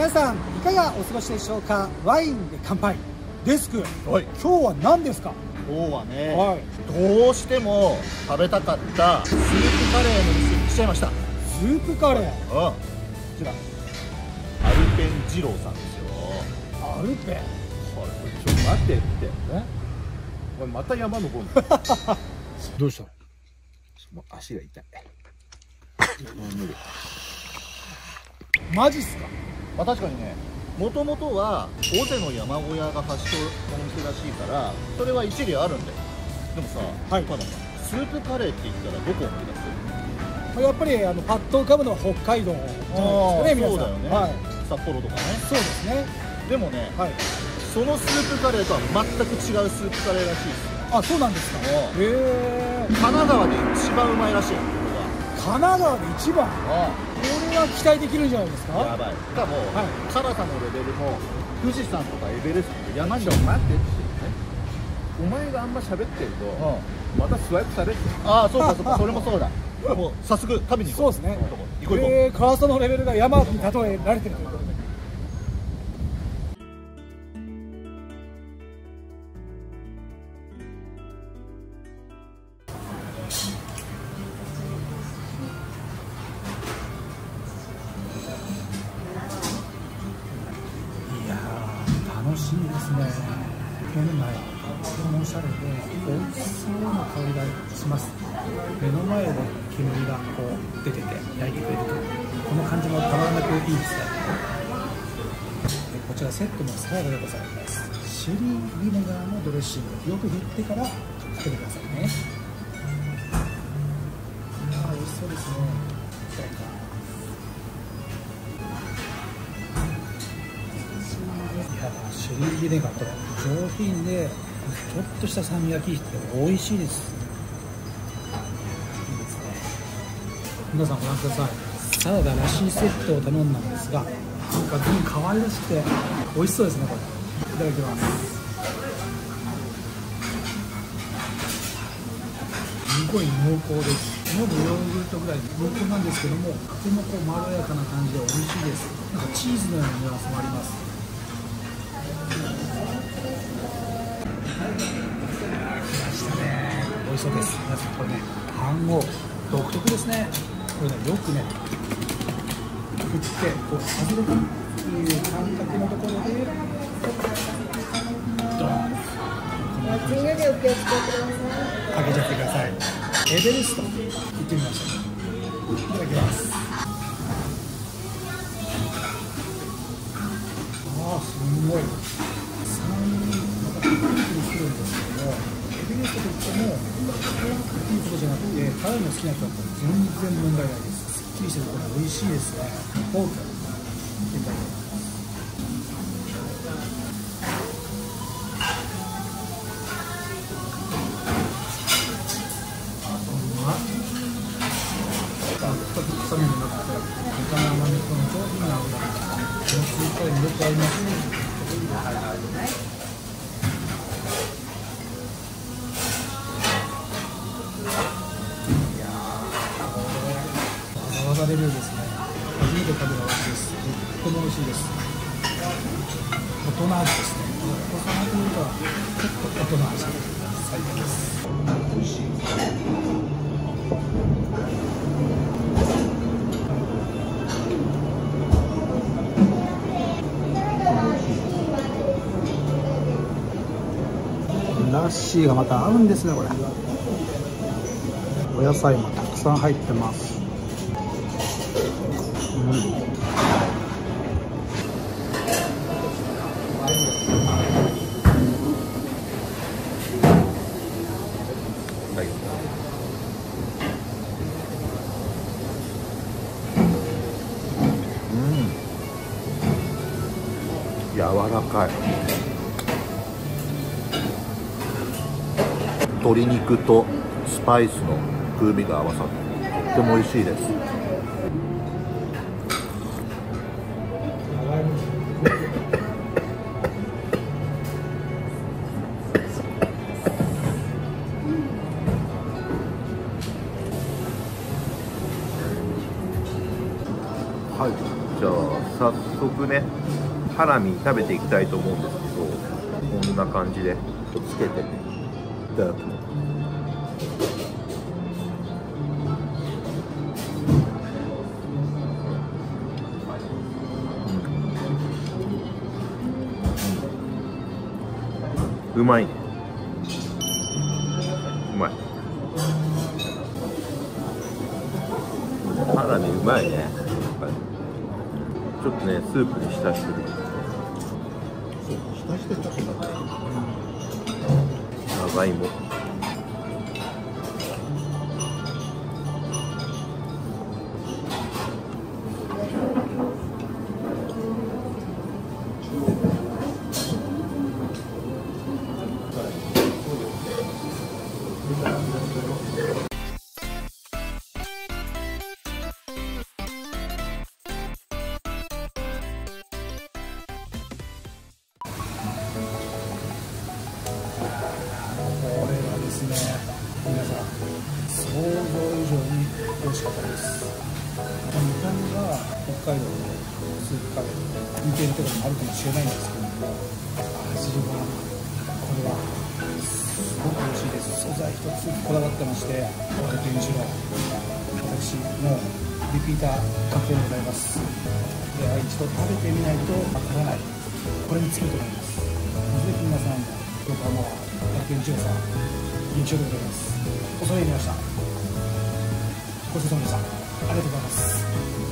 皆さんいかがお過ごしでしょうか。ワインで乾杯。デスク、 はい、 今日は何ですか。 今日はね、 はい、 どうしても食べたかったスープカレーの店に来ちゃいました。 スープカレー、こちらアルペン二郎さんですよ。 アルペン、 これちょっと待ってって、おいまた山登るのどうした。 もう足が痛い。無理。 マジっすか。 まあ、確かにね、もともとは尾瀬の山小屋が発祥のお店らしいから、それは一理あるんだよ。でもさ、 はい、 まだスープカレーって言ったらどこを思い出す？ やっぱりパッと浮かぶのは北海道じゃないですかね、皆さん。 そうだよね、 はい、 札幌とかね。 そうですね。 でもね、 はい、 そのスープカレーとは全く違うスープカレーらしいですよ。 あ、そうなんですか。へえ。 神奈川で一番うまいらしいよ、こ神奈川で一番。 こが。 これは期待できるんじゃないですか。 やばい。しかも、 はい、 辛さのレベルも富士山とかエベレストと山に待ってってね。お前があんま喋ってると、またスワイプされてる。 ああ、そうかそうか、それもそうだ。もう早速食べに行こう。 そうですね。 行こう行こう。 辛さのレベルが山に例えられてるということで。いやー、楽しみですね。目の前、とてもおしゃれで美味しそうな香りがします。目の前で煙がこう出てて焼いてくれると、この感じもたまらなくいいですね。こちらセットのサラダでございます。シェリービネガーのドレッシング、よく振ってからかけてくださいね。美味しそうですね。シェリービネガーと上品でちょっとした酸味が効いて美味しいです。いいですね。皆さんご覧ください。サラダらしいセットを頼んだんですが、なんか全部可愛らしくて美味しそうですね。これいただきます。すごい濃厚です。飲むヨーグルトぐらい濃厚なんですけども、とてもこうまろやかな感じで美味しいです。なんかチーズのようなニュアンスもあります。美味しそうです。まずこれね、飯盒独特ですね。これね、よくね振ってこう外れたっていう感覚のところでドン、こんな感じでかけちゃってください。エベレスト行ってみましょう。いただきます。すごい酸味またピリピリするんですけど、エベレストといっても辛くっていうことじゃなくて、辛いの好きな人だったら全然問題ないです。すっきりしてる、これ美味しいですね。フォークいただきます。臭みもなくて、豚の甘みとの上品な脂、このスープカレーによく合います。わざわざレベルですね。初めて食べる味です。とっても美味しいです。大人味ですね。お子様というか結構大人味、最高です。美味しい。ラッシーがまた合うんですね。これお野菜もたくさん入ってます。 柔らかい。 鶏肉とスパイスの風味が合わさってとっても美味しいです。はい、じゃあ早速速ねハラミ食べていきたいと思うんですけど、こんな感じでつけてねいただくの。うまいね。うまい。ハラミうまいね。やっぱりちょっとねスープに浸してる。 浸してたしな。 長芋。 皆さん想像以上に美味しかったです。見た目が北海道のスープカレーと似てるところもあるかもしれないんですけども、味はこれはすごく美味しいです。素材一つこだわってまして、100円しろ私もリピーター確定でございます。では一度食べてみないとわからない、これに尽きると思います。ぜひ皆さん横浜100円しろさん認証でございます。恐れ入りました。ごちそうさまでした。ありがとうございます。